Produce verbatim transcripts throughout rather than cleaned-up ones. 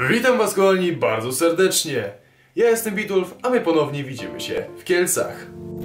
Witam was kochani bardzo serdecznie. Ja jestem Bitulf, a my ponownie widzimy się w Kielcach.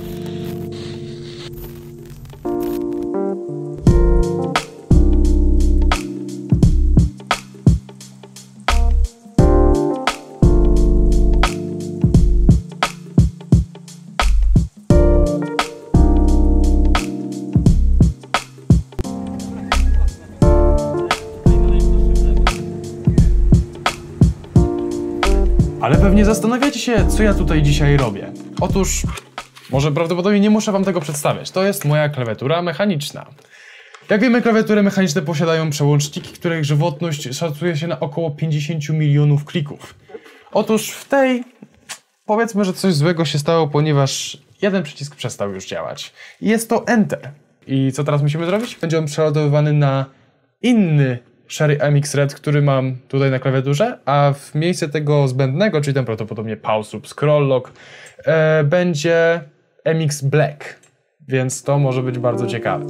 Ale pewnie zastanawiacie się, co ja tutaj dzisiaj robię. Otóż, może prawdopodobnie nie muszę wam tego przedstawiać. To jest moja klawiatura mechaniczna. Jak wiemy, klawiatury mechaniczne posiadają przełączniki, których żywotność szacuje się na około pięćdziesiąt milionów klików. Otóż w tej, powiedzmy, że coś złego się stało, ponieważ jeden przycisk przestał już działać. Jest to Enter. I co teraz musimy zrobić? Będzie on przeładowywany na inny Sherry M X Red, który mam tutaj na klawiaturze, a w miejsce tego zbędnego, czyli tam prawdopodobnie pause lub scroll lock, e, będzie M X Black, więc to może być bardzo ciekawe.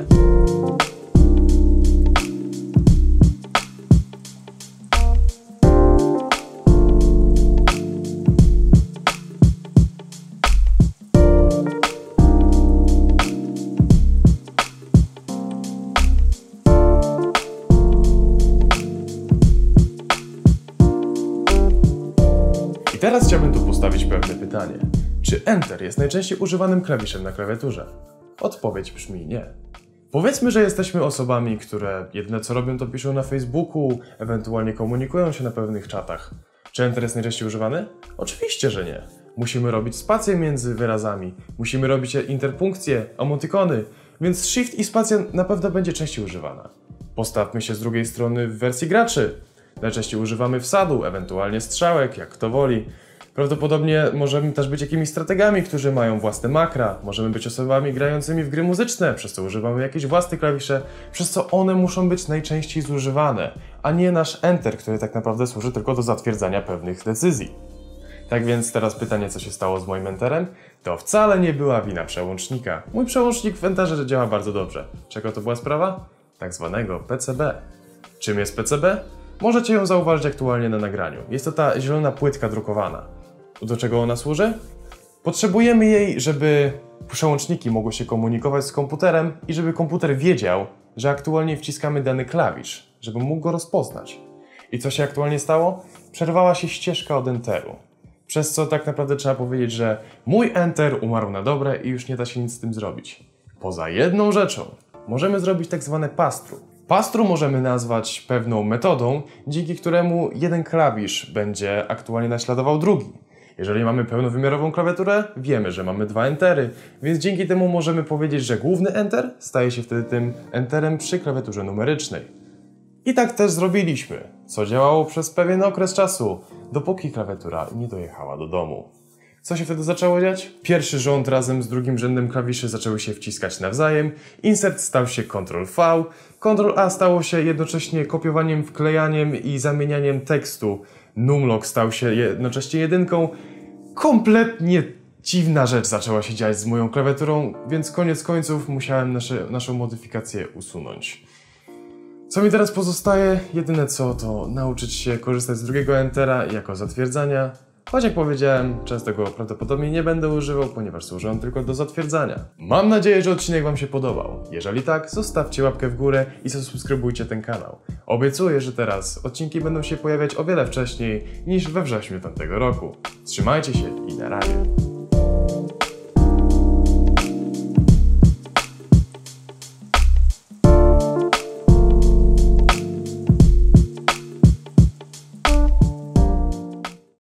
I teraz chciałbym tu postawić pewne pytanie. Czy Enter jest najczęściej używanym klawiszem na klawiaturze? Odpowiedź brzmi nie. Powiedzmy, że jesteśmy osobami, które jedyne co robią to piszą na Facebooku, ewentualnie komunikują się na pewnych czatach. Czy Enter jest najczęściej używany? Oczywiście, że nie. Musimy robić spacje między wyrazami, musimy robić interpunkcje, emotykony, więc Shift i spacja na pewno będzie częściej używana. Postawmy się z drugiej strony w wersji graczy. Najczęściej używamy wsadu, ewentualnie strzałek, jak kto woli. Prawdopodobnie możemy też być jakimiś strategami, którzy mają własne makra. Możemy być osobami grającymi w gry muzyczne, przez co używamy jakieś własne klawisze, przez co one muszą być najczęściej zużywane, a nie nasz Enter, który tak naprawdę służy tylko do zatwierdzania pewnych decyzji. Tak więc teraz pytanie, co się stało z moim Enterem? To wcale nie była wina przełącznika. Mój przełącznik w Enterze działa bardzo dobrze. Czego to była sprawa? Tak zwanego P C B. Czym jest P C B? Możecie ją zauważyć aktualnie na nagraniu. Jest to ta zielona płytka drukowana. Do czego ona służy? Potrzebujemy jej, żeby przełączniki mogły się komunikować z komputerem i żeby komputer wiedział, że aktualnie wciskamy dany klawisz, żeby mógł go rozpoznać. I co się aktualnie stało? Przerwała się ścieżka od Enteru. Przez co tak naprawdę trzeba powiedzieć, że mój Enter umarł na dobre i już nie da się nic z tym zrobić. Poza jedną rzeczą. Możemy zrobić tak zwane pass-through. Pass-through możemy nazwać pewną metodą, dzięki któremu jeden klawisz będzie aktualnie naśladował drugi. Jeżeli mamy pełnowymiarową klawiaturę, wiemy, że mamy dwa Entery, więc dzięki temu możemy powiedzieć, że główny Enter staje się wtedy tym Enterem przy klawiaturze numerycznej. I tak też zrobiliśmy, co działało przez pewien okres czasu, dopóki klawiatura nie dojechała do domu. Co się wtedy zaczęło dziać? Pierwszy rząd razem z drugim rzędem klawiszy zaczęły się wciskać nawzajem, Insert stał się kontrol V, kontrol A stało się jednocześnie kopiowaniem, wklejaniem i zamienianiem tekstu, Numlock stał się jednocześnie jedynką. Kompletnie dziwna rzecz zaczęła się dziać z moją klawiaturą, więc koniec końców musiałem nasze, naszą modyfikację usunąć. Co mi teraz pozostaje? Jedyne co to nauczyć się korzystać z drugiego Entera jako zatwierdzania. Choć jak powiedziałem, często go prawdopodobnie nie będę używał, ponieważ służy on tylko do zatwierdzania. Mam nadzieję, że odcinek wam się podobał. Jeżeli tak, zostawcie łapkę w górę i zasubskrybujcie ten kanał. Obiecuję, że teraz odcinki będą się pojawiać o wiele wcześniej niż we wrześniu tamtego roku. Trzymajcie się i na razie.